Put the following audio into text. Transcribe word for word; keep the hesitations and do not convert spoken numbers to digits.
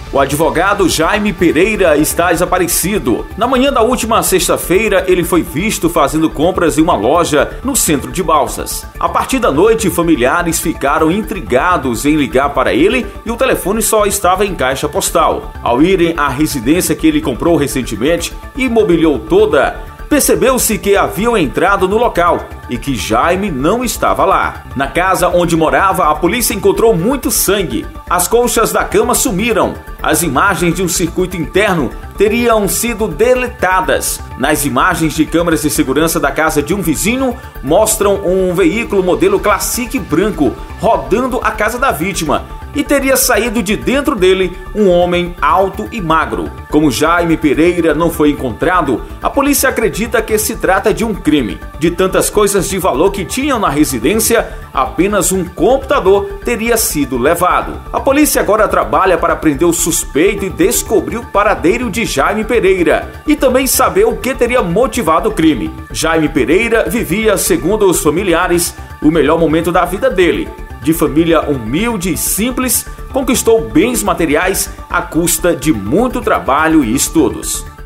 O advogado Jaime Pereira está desaparecido. Na manhã da última sexta-feira, ele foi visto fazendo compras em uma loja no centro de Balsas. A partir da noite, familiares ficaram intrigados em ligar para ele e o telefone só estava em caixa postal. Ao irem à residência que ele comprou recentemente e mobiliou toda, percebeu-se que haviam entrado no local e que Jaime não estava lá. Na casa onde morava, a polícia encontrou muito sangue. As colchas da cama sumiram. As imagens de um circuito interno teriam sido deletadas. Nas imagens de câmeras de segurança da casa de um vizinho, mostram um veículo modelo Classic branco rodando a casa da vítima. E teria saído de dentro dele um homem alto e magro. Como Jaime Pereira não foi encontrado, a polícia acredita que se trata de um crime. De tantas coisas de valor que tinham na residência, apenas um computador teria sido levado. A polícia agora trabalha para prender o suspeito e descobrir o paradeiro de Jaime Pereira e também saber o que teria motivado o crime. Jaime Pereira vivia, segundo os familiares, o melhor momento da vida dele. De família humilde e simples, conquistou bens materiais à custa de muito trabalho e estudos.